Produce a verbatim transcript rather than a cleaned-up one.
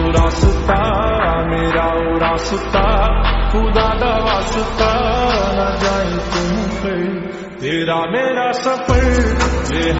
रास्ता मेरा ओ रास्ता खुदा दा वास्ता न जाए तुम फिर तेरा मेरा सफर।